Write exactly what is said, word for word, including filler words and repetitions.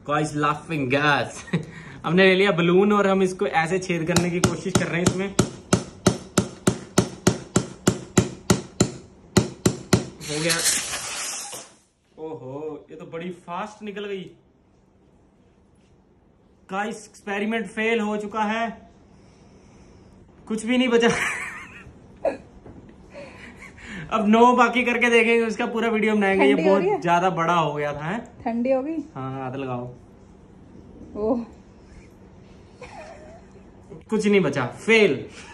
Guys laughing gas. हमने ले लिया बलून और हम इसको ऐसे छेद करने की कोशिश कर रहे हैं इसमें। हो गया। ओहो, ये तो बड़ी फास्ट निकल गई। गाइस एक्सपेरिमेंट फेल हो चुका है, कुछ भी नहीं बचा। अब नौ बाकी करके देखेंगे, उसका पूरा वीडियो बनाएंगे। ये बहुत ज्यादा बड़ा हो गया था। ठंडी हो गई। हाँ हाथ लगाओ। ओह, कुछ नहीं बचा, फेल।